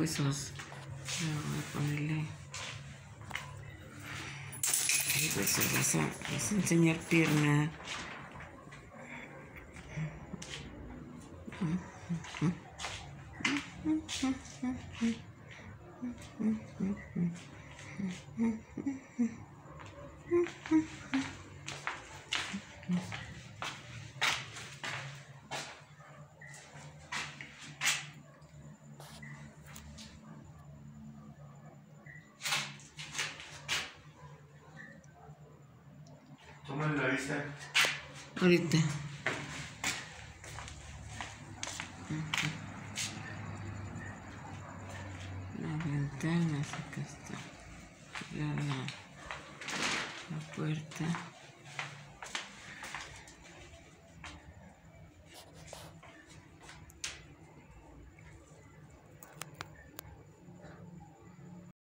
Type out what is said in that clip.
huesos. Voy a ponerle huesos. Vas a enseñar pierna. Tómale la vista. Ahorita. La ventana, acá está. La puerta.